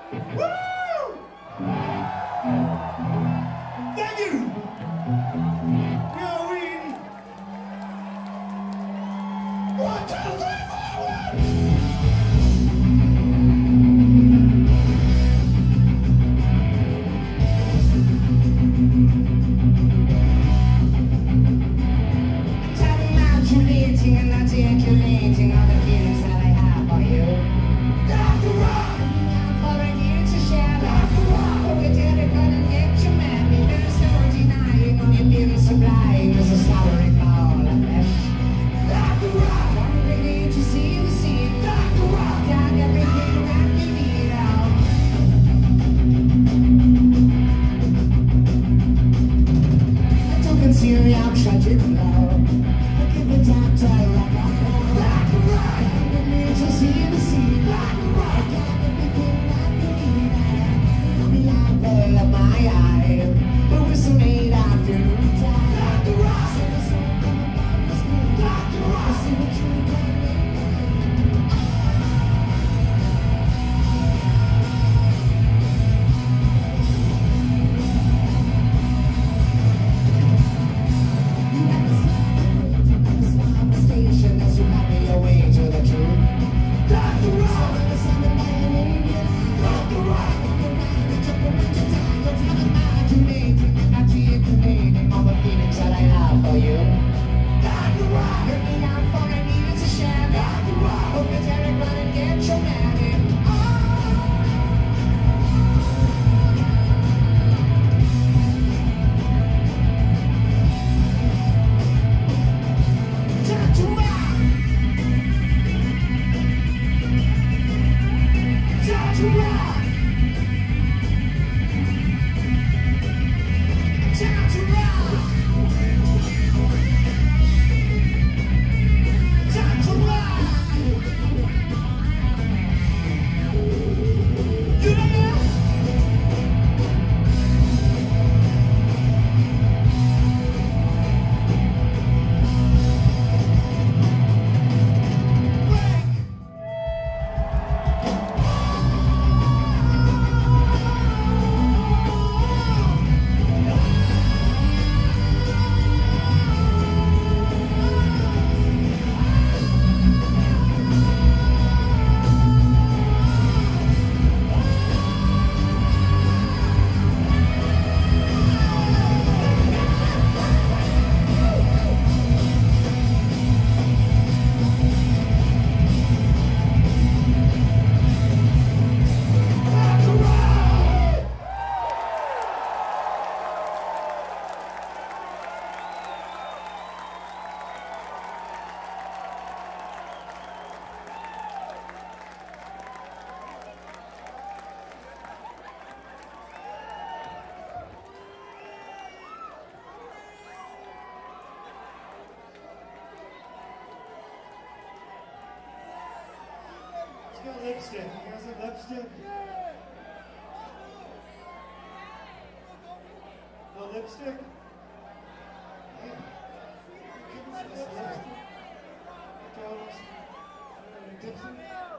Woo! Thank you! Yo, Ween! 1, 2, 3, 4, 1! And articulating all the feelings that I have for you. Dr. Rock! For I need to share Dr. Rock! Forget it, couldn't get you mad. There's no denying all your feelings supplying. There's a slowering ball of flesh. Dr. Rock! I'm ready to see the scene. Dr. Rock! Got everything that you need out. I don't conceal your tragic flow. The doctor, black and white. I need to see the scene, black and white. Got everything that you need. The apple of my eye, but we're so made I feel tired. Black and white. See the soul from above the screen. Black and white. See what you can make. As you carry your way to the truth. Dr. Rock! Dr. Rock! Articulating all the feelings that I have for you. Dr. Rock! Hear me out for I needed to share. Dr. Rock! Hope you tell it, run and get your man in. Let's go lipstick. You guys have lipstick? No lipstick? Yeah. Give us some lipstick. Dipsy?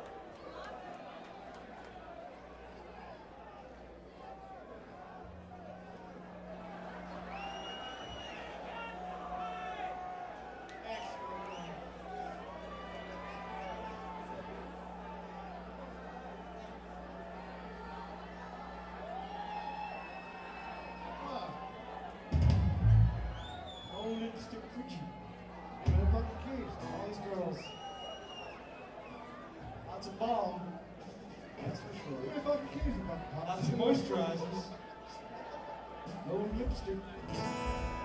Lipstick for you. What a fucking case. All these girls. Lots of balm. That's for sure. What a fucking case. Lots of moisturizers. No lipstick.